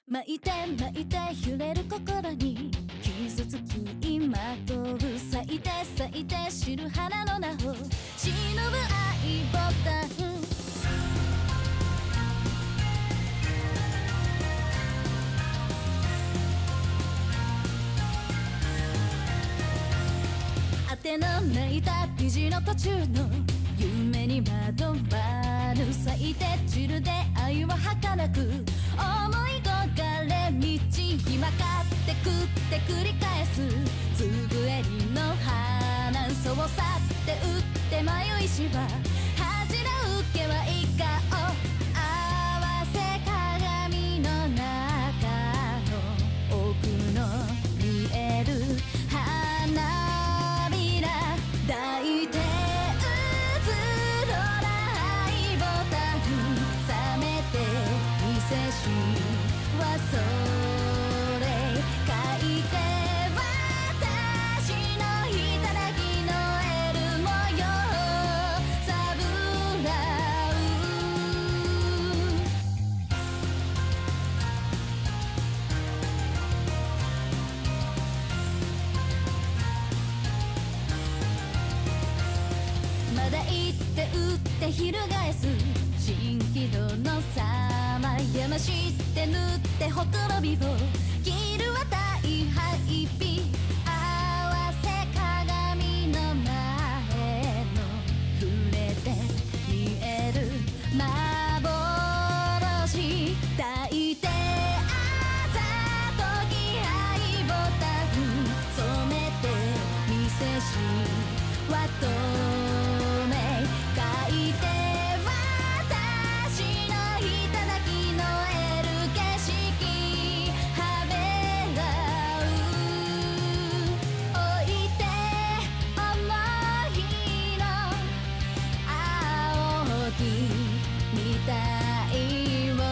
巻いて巻いて揺れる心に傷つき今とう咲いて咲いて知る花の名を忍ぶ愛ボタン当てのない旅路の途中の夢に惑わぬ咲いて散る出会いは儚く思い焦れ道に曲がってくって繰り返すつぶえりの花そう去って打って迷いしは恥じらうけはいい顔合わせ鏡の中の奥の見える花びら抱いて静止はそれ書いて私の頂きのエル模様さぶらうまだ行って打って翻す蜃気楼の様山知って塗ってほころびを切るは大敗日合わせ鏡の前の触れて見える幻抱いてあざとき愛ボタン染めて見せしは透明書いてみたいを乱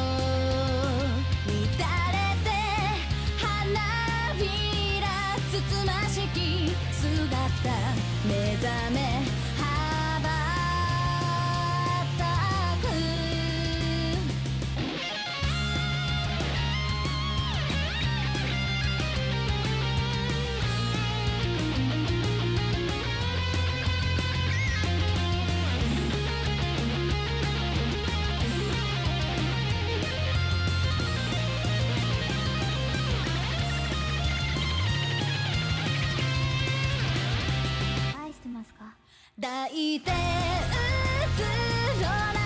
れて花びらつつましき姿目覚め羽ばたく抱いてうつろな